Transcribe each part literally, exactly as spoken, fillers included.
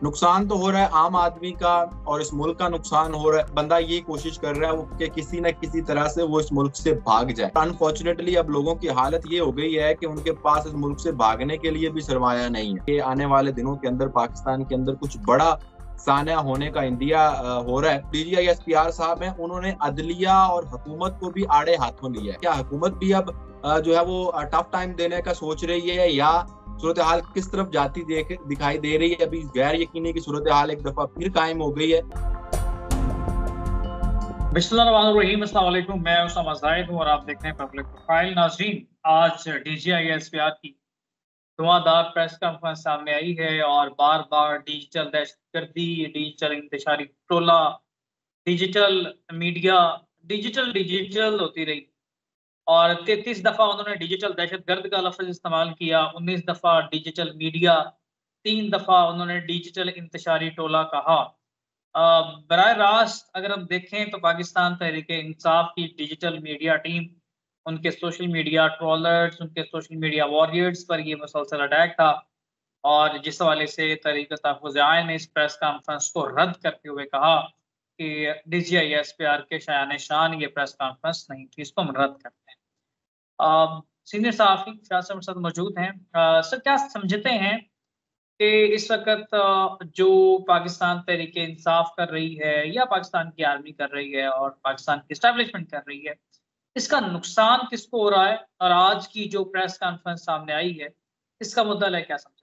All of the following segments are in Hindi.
नुकसान तो हो रहा है आम आदमी का और इस मुल्क का नुकसान हो रहा है। बंदा ये कोशिश कर रहा है वो कि किसी न किसी तरह से वो इस मुल्क से भाग जाए। अनफॉर्चुनेटली अब लोगों की हालत ये हो गई है कि उनके पास इस मुल्क से भागने के लिए भी सरमाया नहीं है। ये आने वाले दिनों के अंदर पाकिस्तान के अंदर कुछ बड़ा सान्या होने का इंदिया हो रहा है। D G I S P R साहब हैं, उन्होंने अदलिया और हुकूमत को भी आड़े हाथों लिया है। क्या हुकूमत भी अब जो है वो टफ टाइम देने का सोच रही है या सूरत हाल किस तरफ जाती देख दिखाई दे रही है? अभी गैर यकीनी की सूरत हाल एक दफा फिर कायम हो गई है। बिस्मिल्लाहिर्रहमानिर्रहीम, अस्सलाम वालेकुम। मैं उसामा ज़ाहिद हूं और आप देख रहे हैं पब्लिक प्रोफाइल। नाज़रीन, आज D G I S P R की धुआंधार प्रेस कॉन्फ्रेंस सामने आई है और बार बार डिजिटल दहशतगर्दी, डिजिटल इंतशारी टोला, डिजिटल मीडिया, डिजिटल डिजिटल होती रही और तैंतीस दफा उन्होंने डिजिटल दहशतगर्द का लफ्ज इस्तेमाल किया, उन्नीस दफा डिजिटल मीडिया, तीन दफा उन्होंने डिजिटल इंतशारी टोला कहा। बराह रास्त अगर हम देखें तो पाकिस्तान तहरीक-ए-इंसाफ की डिजिटल मीडिया टीम, उनके सोशल मीडिया ट्रोलर्स, उनके सोशल मीडिया वॉरियर्स पर ये मुसलसल अटैक था और जिस हवाले से तहरीक-ए-तहफ़्फ़ुज़ आइन ने इस प्रेस कॉन्फ्रेंस को रद्द करते हुए कहा कि D G I S P R के शायान शान ये प्रेस कॉन्फ्रेंस नहीं थी, इसको हम रद्द करते हैं। आ, सीनियर सहाफ़ी शाह साहब मौजूद हैं। सर, क्या समझते हैं कि इस वक्त जो पाकिस्तान तहरीक इंसाफ कर रही है या पाकिस्तान की आर्मी कर रही है और पाकिस्तान की एस्टैब्लिशमेंट कर रही है, इसका नुकसान किसको हो रहा है? और आज की जो प्रेस कॉन्फ्रेंस सामने आई है, इसका मुद्दा है, क्या समझते?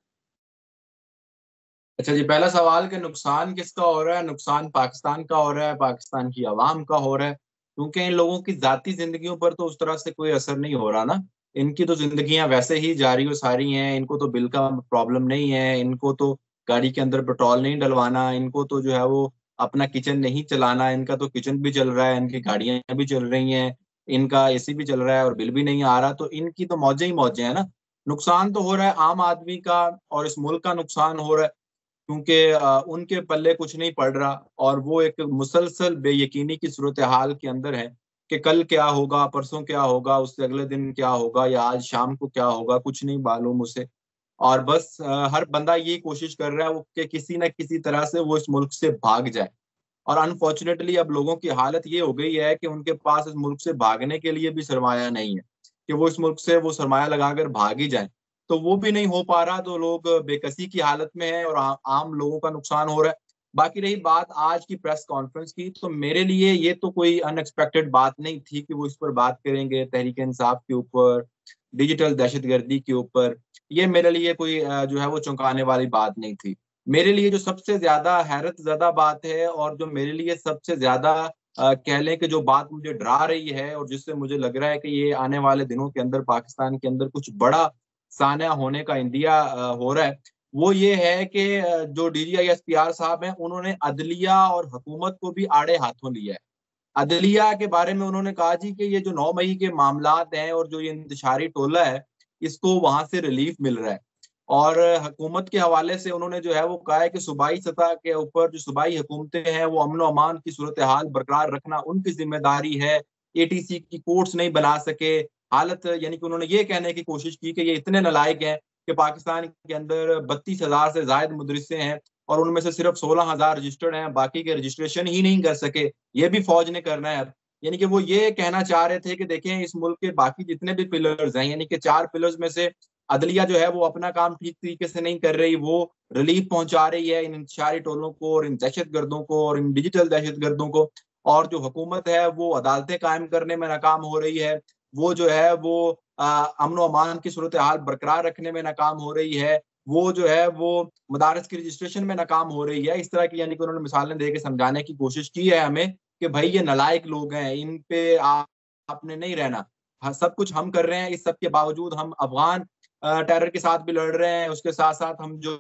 अच्छा जी, पहला सवाल कि नुकसान किसका हो रहा है? नुकसान पाकिस्तान का हो रहा है, पाकिस्तान की आवाम का हो रहा है, क्योंकि इन लोगों की जाती जिंदगियों पर तो उस तरह से कोई असर नहीं हो रहा ना। इनकी तो जिंदगियां वैसे ही जारी व सारी हैं, इनको तो बिल का प्रॉब्लम नहीं है, इनको तो गाड़ी के अंदर पेट्रोल नहीं डलवाना, इनको तो जो है वो अपना किचन नहीं चलाना, इनका तो किचन भी चल रहा है, इनकी गाड़ियां भी चल रही हैं, इनका ए सी भी चल रहा है और बिल भी नहीं आ रहा, तो इनकी तो मौजें ही मौजें हैं ना। नुकसान तो हो रहा है आम आदमी का और इस मुल्क का नुकसान हो रहा है, क्योंकि उनके पल्ले कुछ नहीं पड़ रहा और वो एक मुसलसल बेयकीनी की सूरत हाल के अंदर है कि कल क्या होगा, परसों क्या होगा, उससे अगले दिन क्या होगा या आज शाम को क्या होगा, कुछ नहीं मालूम उसे। और बस हर बंदा ये कोशिश कर रहा है वो कि किसी न किसी तरह से वो इस मुल्क से भाग जाए। और अनफॉर्चुनेटली अब लोगों की हालत ये हो गई है कि उनके पास इस मुल्क से भागने के लिए भी सरमाया नहीं है कि वो इस मुल्क से वो सरमाया लगाकर भाग ही जाए, तो वो भी नहीं हो पा रहा, तो लोग बेकसी की हालत में हैं और आ, आम लोगों का नुकसान हो रहा है। बाकी रही बात आज की प्रेस कॉन्फ्रेंस की, तो मेरे लिए ये तो कोई अनएक्सपेक्टेड बात नहीं थी कि वो इस पर बात करेंगे, तहरीक इंसाफ के ऊपर, डिजिटल दहशतगर्दी के ऊपर। ये मेरे लिए कोई जो है वो चौंकाने वाली बात नहीं थी। मेरे लिए जो सबसे ज्यादा हैरत ज़्यादा बात है और जो मेरे लिए सबसे ज्यादा कह लें कि जो बात मुझे डरा रही है और जिससे मुझे लग रहा है कि ये आने वाले दिनों के अंदर पाकिस्तान के अंदर कुछ बड़ा सान्या होने का इंदिया हो रहा है, वो ये है कि जो D G I S P R साहब हैं, उन्होंने अदलिया और हुकूमत को भी आड़े हाथों लिया है। अदलिया के बारे में उन्होंने कहा जी कि ये जो नौ मई के मामलात हैं और जो ये इंतशारी टोला है, इसको वहां से रिलीफ मिल रहा है। और हुकूमत के हवाले से उन्होंने जो है वो कहा है कि सूबाई सतह के ऊपर जो सूबाई हुकूमतें हैं वो अमन अमान की सूरत हाल बरकरार रखना उनकी जिम्मेदारी है। ए टी सी की कोर्ट्स नहीं बना सके हालत, यानी कि उन्होंने ये कहने की कोशिश की कि ये इतने नालायक हैं कि पाकिस्तान के अंदर बत्तीस हजार से ज्यादा मुदरिसे हैं और उनमें से सिर्फ सोलह हजार रजिस्टर्ड हैं, बाकी के रजिस्ट्रेशन ही नहीं कर सके, ये भी फौज ने करना है अब। यानी कि वो ये कहना चाह रहे थे कि देखें इस मुल्क के बाकी जितने भी पिलर्स हैं, यानी कि चार पिलर्स में से अदलिया जो है वो अपना काम ठीक तरीके से नहीं कर रही, वो रिलीफ पहुंचा रही है इन इंतशारी टोलों को और इन दहशतगर्दों को और इन डिजिटल दहशतगर्दों को, और जो हुकूमत है वो अदालतें कायम करने में नाकाम हो रही है, वो जो है वो अमन अमान की सूरत हाल बरकरार रखने में नाकाम हो रही है, वो जो है वो मदारस की रजिस्ट्रेशन में नाकाम हो रही है। इस तरह की यानी कि उन्होंने मिसालें दे के समझाने की कोशिश की है हमें कि भाई ये नालायक लोग हैं, इन पे आप, आपने नहीं रहना, हाँ, सब कुछ हम कर रहे हैं, इस सब के बावजूद हम अफगान टेरर के साथ भी लड़ रहे हैं, उसके साथ साथ हम जो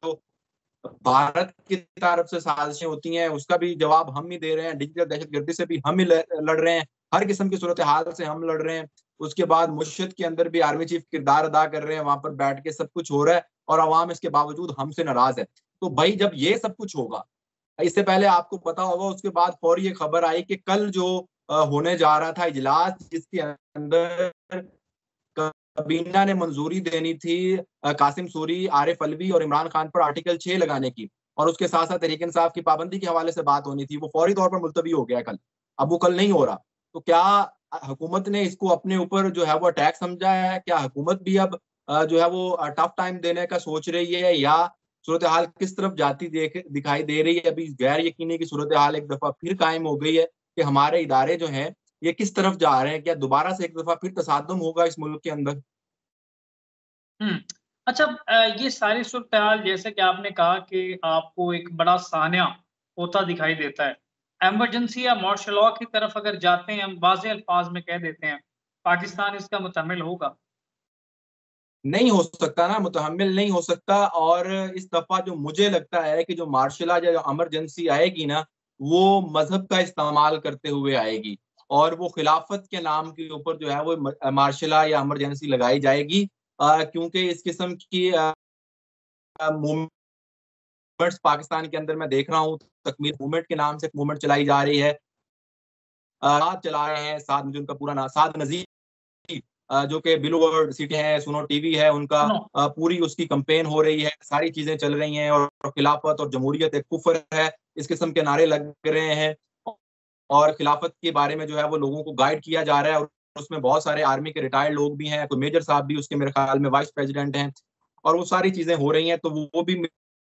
भारत की तरफ से साजिशें होती हैं उसका भी जवाब हम ही दे रहे हैं, डिजिटल दहशतगर्दी से भी हम ही लड़ रहे हैं, हर किस्म की सूरत हाल से हम लड़ रहे हैं। उसके बाद मुश्किल के अंदर भी आर्मी चीफ किरदार अदा कर रहे हैं, वहां पर बैठ के सब कुछ हो रहा है और अवाम इसके बावजूद हमसे नाराज है। तो भाई जब ये सब कुछ होगा, इससे पहले आपको पता होगा उसके बाद फौरी ये खबर आई कि कल जो होने जा रहा था इजलास जिसके अंदर काबीना ने मंजूरी देनी थी कासिम सूरी, आरिफ अलवी और इमरान खान पर आर्टिकल छह लगाने की, और उसके साथ साथ तहरीक इंसाफ की पाबंदी के हवाले से बात होनी थी, वो फौरी तौर पर मुलतवी हो गया कल, अब वो कल नहीं हो रहा। तो क्या हुकूमत ने इसको अपने ऊपर जो है वो अटैक समझा है? क्या हुकूमत भी अब जो है वो टफ टाइम देने का सोच रही है, या सूरत हाल किस तरफ जाती देख दिखाई दे रही है? अभी गैर यकीनी की सूरत हाल एक दफा फिर कायम हो गई है कि हमारे इदारे जो हैं ये किस तरफ जा रहे हैं, क्या दोबारा से एक दफा फिर तसादुम होगा इस मुल्क के अंदर? हम्म अच्छा, ये सारी सूरत हाल जैसे कि आपने कहा कि आपको एक बड़ा सान्या होता दिखाई देता है, एमरजेंसी या मार्शल लॉ की तरफ अगर जाते हैं, हम वाज़ेह अल्फाज में कह देते हैं, पाकिस्तान इसका मुतहम्मिल होगा? नहीं हो सकता ना, मुतहम्मिल नहीं हो सकता। और इस दफा जो मुझे लगता है कि जो मार्शल या इमरजेंसी आएगी ना, वो मजहब का इस्तेमाल करते हुए आएगी, और वो खिलाफत के नाम के ऊपर जो है वो मार्शल या इमरजेंसी लगाई जाएगी, क्योंकि इस किस्म की मूवमेंट्स पाकिस्तान के अंदर मैं देख रहा हूँ। तकमीर मूवमेंट के नाम से मूवमेंट चलाई जा रही है, साथ चला रहे हैं, साथ मुझे उनका पूरा नाम साद नजीर जो कि बिलवर्ड सिटी है, सुनो टीवी है, उनका पूरी उसकी कंपेन हो रही है, सारी चीजें चल रही हैं, और खिलाफत और जमहूरियत एक कुफर है, इस किस्म के नारे लग रहे हैं, और खिलाफत के बारे में जो है वो लोगों को गाइड किया जा रहा है। और उसमें बहुत सारे आर्मी के रिटायर्ड लोग भी हैं, कोई मेजर साहब भी उसके मेरे ख्याल में वाइस प्रेसिडेंट हैं, और वो सारी चीजें हो रही हैं। तो वो भी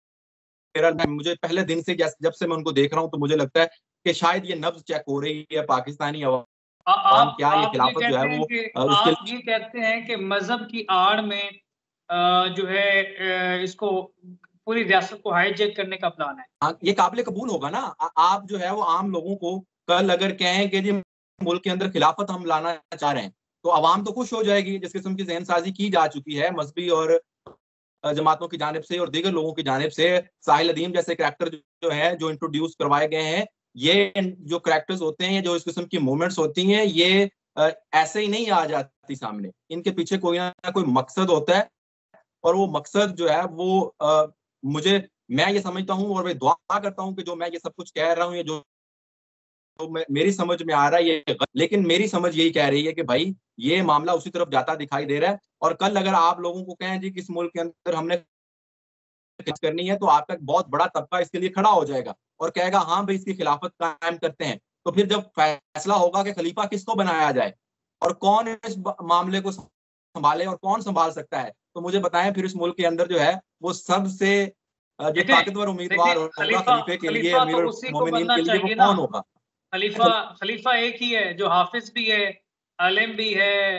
मेरा मुझे पहले दिन से जब से मैं उनको देख रहा हूँ तो मुझे लगता है कि शायद ये नब्ज चेक हो रही है पाकिस्तानी आ, आप क्या ये आप ये खिलाफत जो है कहते हैं वो कि उसके आप ये कहते हैं कि मजहब की आड़ में आ, जो है आ, इसको पूरी रियासत को हाईजैक करने का प्लान है? हाँ, ये काबिल कबूल होगा ना। आ, आप जो है वो आम लोगों को कल अगर कहें कि जी मुल्क के अंदर खिलाफत हम लाना चाह रहे हैं, तो आवाम तो खुश हो जाएगी। जिस किस्म की जहनसाजी की जा चुकी है मजहबी और जमातों की जानिब से और दीगर लोगों की जानिब से, साहिल अदीम जैसे करैक्टर जो है जो इंट्रोड्यूस करवाए गए हैं, ये जो करैक्टर्स होते हैं, जो इस किस्म की मूवमेंट्स होती हैं, ये ऐसे ही नहीं आ जाती सामने, इनके पीछे कोई ना कोई मकसद होता है। और वो मकसद जो है वो आ, मुझे मैं ये समझता हूँ और मैं दुआ करता हूँ कि जो मैं ये सब कुछ कह रहा हूँ, ये जो तो मेरी समझ में आ रहा है ये, लेकिन मेरी समझ यही कह रही है कि भाई ये मामला उसी तरफ जाता दिखाई दे रहा है। और कल अगर आप लोगों को कहें जी किस मुल्क के अंदर हमने करनी है, तो आपका एक बहुत बड़ा तबका इसके लिए खड़ा हो जाएगा और कहेगा हाँ भाई इसकी खिलाफत कायम करते हैं। तो फिर जब फैसला होगा कि खलीफा किसको बनाया जाए और कौन इस मामले को संभाले और कौन संभाल सकता है, तो मुझे बताएं फिर इस मुल्क के अंदर जो है वो सबसे जो ताकतवर उम्मीदवार होगा खलीफा खलीफे के लिए, खलीफा तो अमीरुल उसी को मोमिनीन बनना के लिए, वो चाहिए ना। कौन होगा? खलीफा खलीफा एक ही है जो हाफिज भी है, आलिम भी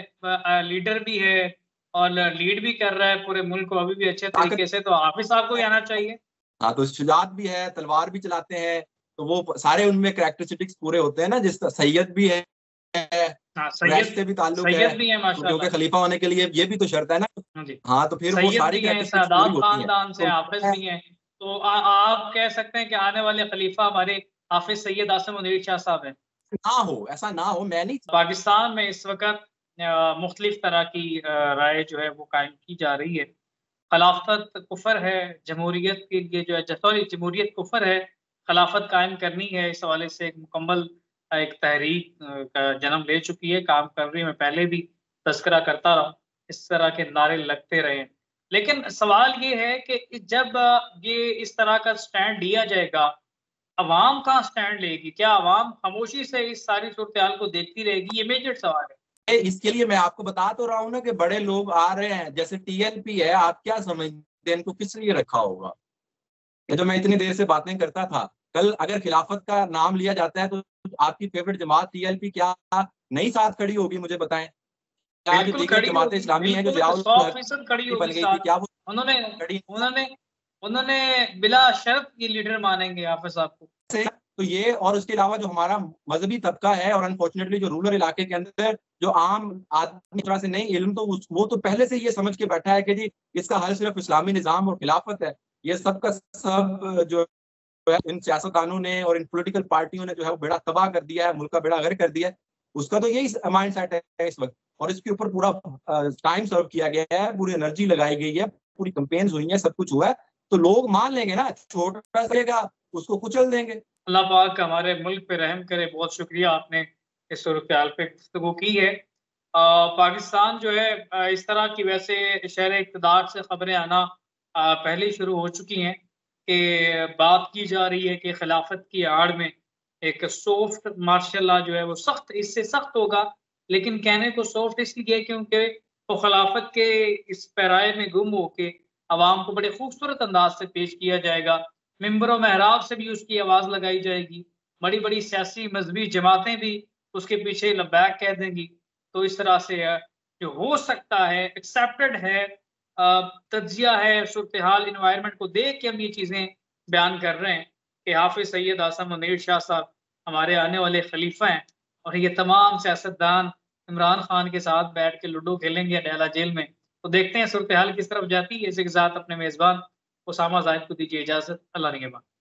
है, लीडर भी है और लीड भी कर रहा है पूरे मुल्क को अभी भी अच्छे तरीके से, तो हाफिज साहब को ही आना चाहिए। हाँ, तो शुजात भी है, तलवार भी चलाते हैं, तो वो सारे उनमें कैरेक्टरिस्टिक्स पूरे होते हैं ना। जिस सैयद भी है, हाँ, कुरैश सैयद से भी ताल्लुक है, सैयद भी है तो माशाल्लाह। क्योंकि खलीफा होने के लिए ये भी तो शर्त है ना। हाँ जी, हाँ, तो फिर वो सैयद सारी भी हैं, कैरेक्टरिस्टिक्स पूरी सादात होती हैं। खानदान से तो हाफिज भी हैं। तो आ, आप कह सकते हैं कि आने वाले खलीफा हमारे हाफिज सैयद आसिम मुनीर शाह साहब हैं? ना हो, ऐसा ना हो, मैं नहीं। पाकिस्तान में इस वक्त मुख्तलिफ तरह की राय जो है वो कायम की जा रही है। खिलाफत कुफर है, जमहूरियत के लिए जो है सॉरी जमहूरियत कुफर है, खिलाफत कायम करनी है, इस हवाले से एक मुकम्मल एक तहरीक का जन्म ले चुकी है, काम कर रही है। मैं पहले भी तस्करा करता रहा, इस तरह के नारे लगते रहे। लेकिन सवाल ये है कि जब ये इस तरह का स्टैंड लिया जाएगा, अवाम कहाँ स्टैंड लेगी? क्या अवाम खामोशी से इस सारी सूरत-ए-हाल को देखती रहेगी? ये मेजर सवाल है। इसके लिए मैं आपको बता तो रहा हूँ ना कि बड़े लोग आ रहे हैं, जैसे टीएलपी है, आप क्या समझते हैं इनको किस लिए रखा होगा? ये जो मैं इतनी देर से बातें करता था, कल अगर खिलाफत का नाम लिया जाता है तो आपकी फेवरेट जमात टीएलपी क्या नहीं साथ खड़ी होगी? मुझे बताएं। क्या जो बिल्कुल दीगर खड़ी जमात होगी, इस्लामी है जो बिल्कुल जियाउल सौ हक फीसद खड़ी बन होगी गई थी, साथ। क्या वो उन्होंने खड़ी? उन्होंने उन्होंने बिला शर्त ये लीडर मानेंगे हाफिज साहब को। तो ये और उसके अलावा जो हमारा मजहबी तबका है और अनफॉर्चुनेटली जो रूरल इलाके के अंदर जो आम आदमी तरह से नहीं इल्म, तो वो तो पहले से ये समझ के बैठा है कि जी इसका हल सिर्फ इस्लामी निज़ाम और खिलाफत है। ये सब का सब जो है इन सियासतदानों ने और इन पॉलिटिकल पार्टियों ने जो है वो बेड़ा तबाह कर दिया है, मुल्क का बेड़ा गर्क कर दिया है। उसका तो यही माइंड सेट है इस वक्त, और इसके ऊपर पूरा टाइम सर्व किया गया है, पूरी एनर्जी लगाई गई है, पूरी कंपेन्स हुई है, सब कुछ हुआ है। तो लोग मान लेंगे ना, छोटा सा उसको कुचल देंगे। अल्लाह पाक हमारे मुल्क पे रहम करे। बहुत शुक्रिया, आपने इस सूरत-ए-हाल पे गुफ्तगू की है। आ, पाकिस्तान जो है इस तरह की वैसे शहर इक़्तिदार से खबरें आना आ, पहले ही शुरू हो चुकी हैं। कि बात की जा रही है कि खिलाफत की आड़ में एक सॉफ्ट मार्शल लॉ जो है वो सख्त, इससे सख्त होगा, लेकिन कहने को सॉफ्ट इसलिए क्योंकि वो खिलाफत के इस पैराए में गुम होके अवाम को बड़े खूबसूरत अंदाज से पेश किया जाएगा। मिंबर व महराब से भी उसकी आवाज़ लगाई जाएगी, बड़ी बड़ी सियासी मजहबी जमातें भी उसके पीछे लब्बैक कह देंगी। तो इस तरह से जो हो सकता है, एक्सेप्टेड है, तज्जिया है, सूरत हाल इन्वायरमेंट को देख के हम ये चीज़ें बयान कर रहे हैं कि हाफिज सैयद आसम मुनीर शाह साहब हमारे आने वाले खलीफा हैं और ये तमाम सियासतदान इमरान खान के साथ बैठ के लूडो खेलेंगे अडयाला जेल में। तो देखते हैं सूरत हाल किस तरफ जाती है। इसी के साथ अपने मेज़बान उसामा जाहिद को दीजिए इजाज़त। अल्लाह निगहबान।